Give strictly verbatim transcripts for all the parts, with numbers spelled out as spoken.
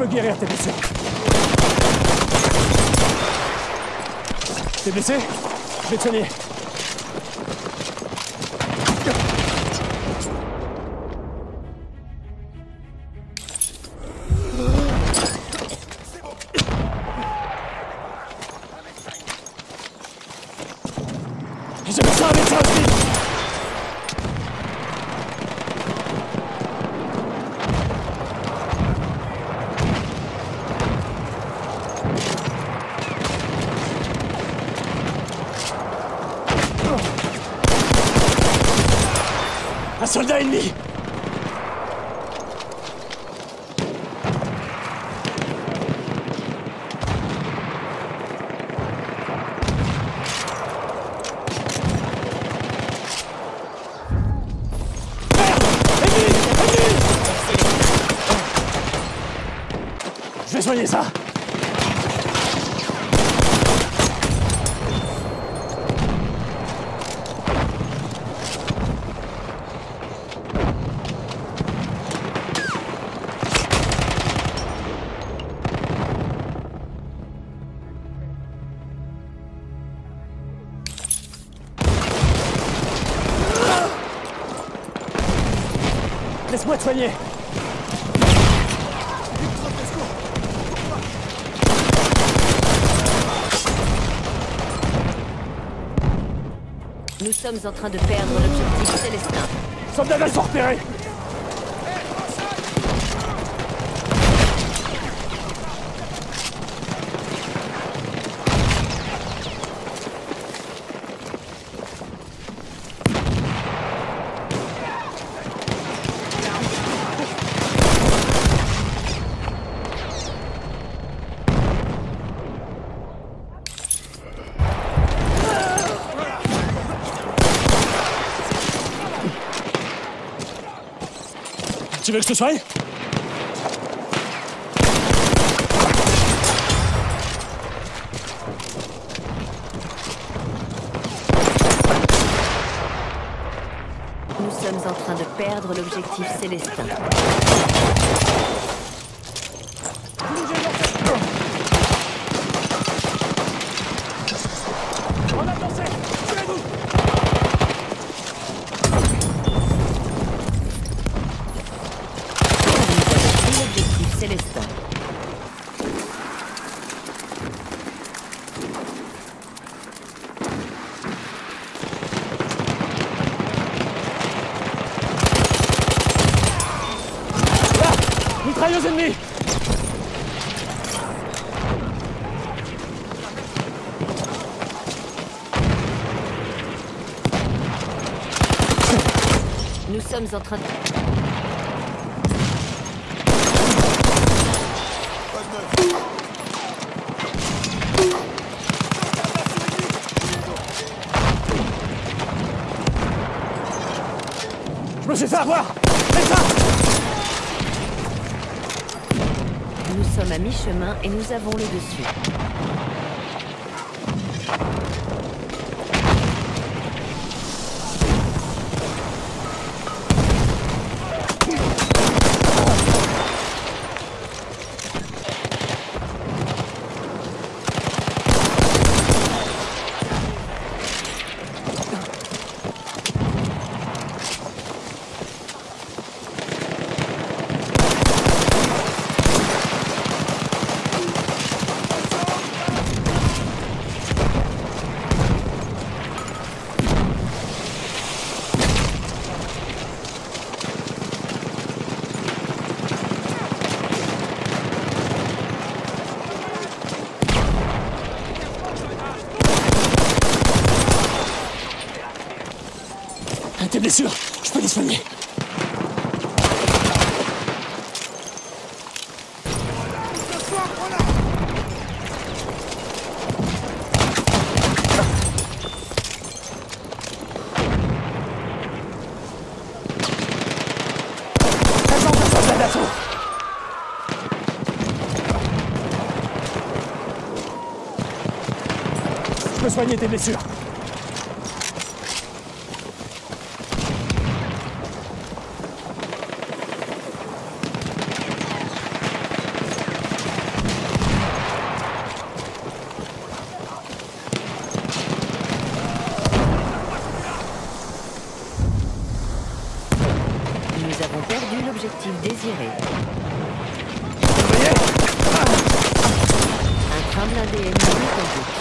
peux guérir tes blessures. T'es blessé? Je vais te soigner. J'ai besoin d'un médecin aussi. Un soldat ennemi! Je vais soigner ça. Laisse-moi te soigner. Nous sommes en train de perdre l'objectif Célestin. Soldats d'assaut repérés. Tu veux que je te soigne? Nous sommes en train de perdre l'objectif Célestin. On a avancé! Tirez-vous! L'objectif Célestin. Là! Mitrailleuse ennemie! Nous sommes en train de... Je me suis fait avoir! Fais ça! Nous sommes à mi-chemin et nous avons le dessus. Tes blessures, je peux les soigner. Je peux soigner tes blessures. l'objectif désiré. Vous voyez? Un train blindé ennemi est en route.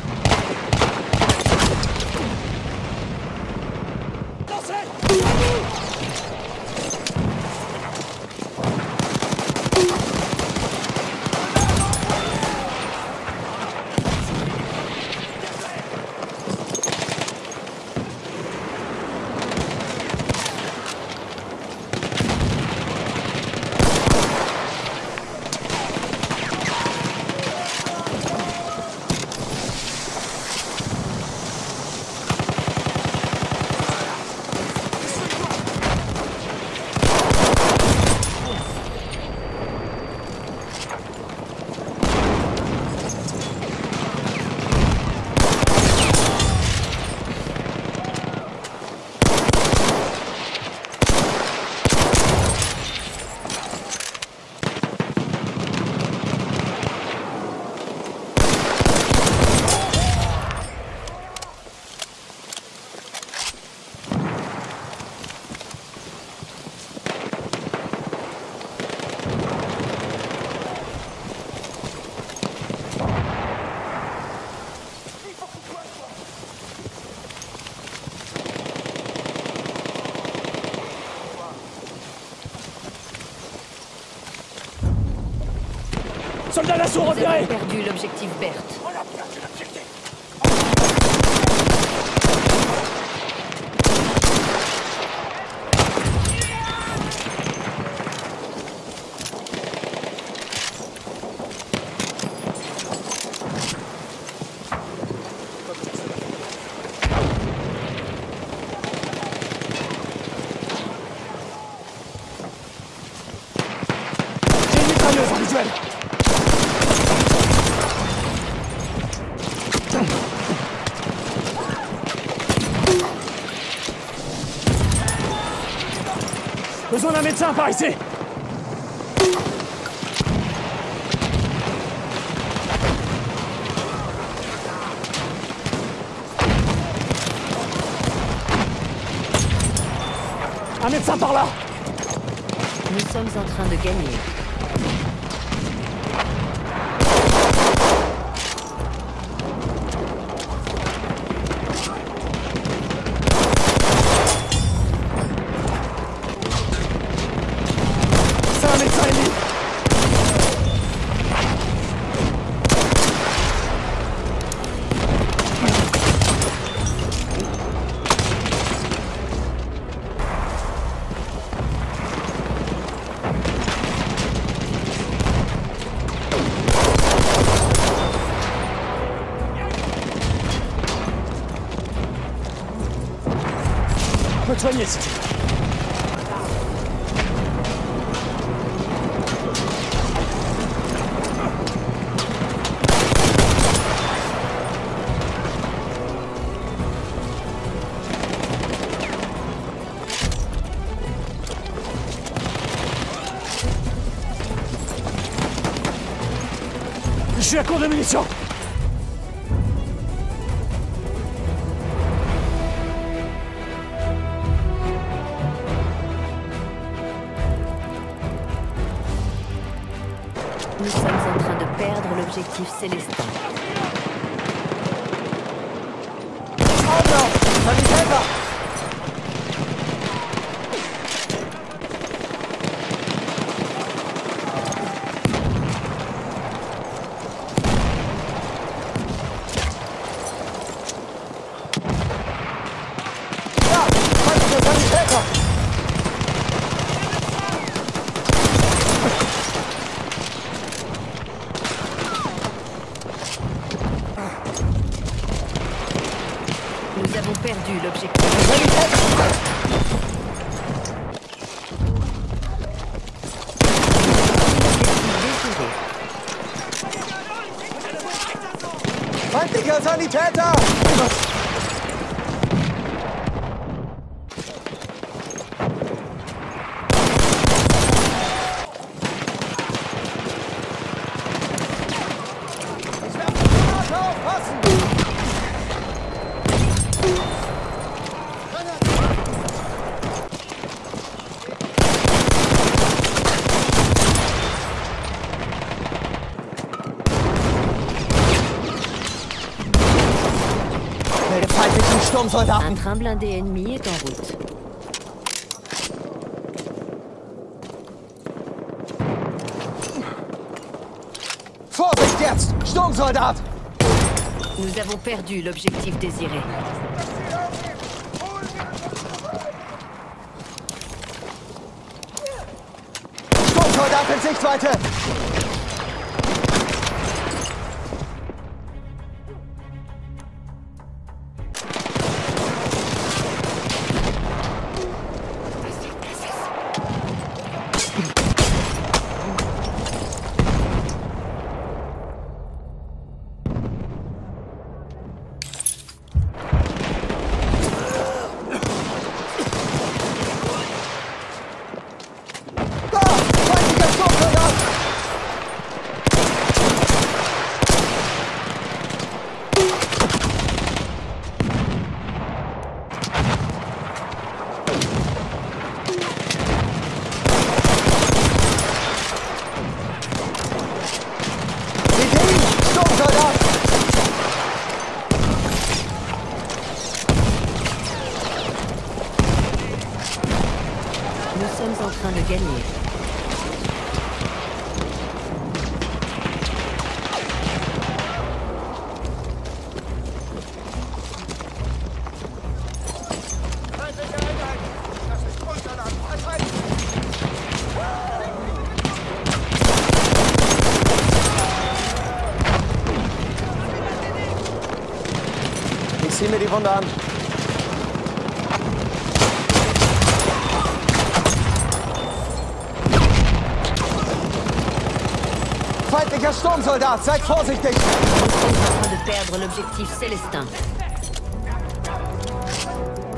Soldat d'assaut Nous repéré! avons perdu l'objectif Berthe. On a perdu l'objectif! J'ai une mitrailleuse en visuel! Besoin d'un médecin par ici! Un médecin par là! Nous sommes en train de gagner. C'est un médecin ennemi! On peut te soigner si tu veux. Je suis à court de munitions! Nous sommes en train de perdre l'objectif Célestin. Nous avons perdu l'objectif. Feindlicher Sanitäter! Melde feindlichen Un Sturmsoldaten. train blindé ennemi est en route. Vorsicht jetzt! Sturmsoldat! Nous avons perdu l'objectif désiré. Sturmsoldat in Sichtweite! Da! Feindlicher Sturmsoldat! Seht ihr ihn? Sturmsoldat! Nous sommes en train de gagner. Ich zieh mir die Wunde an. Feindlicher Sturmsoldat, seid vorsichtig! Nous sommes en train de perdre l'objectif Célestin.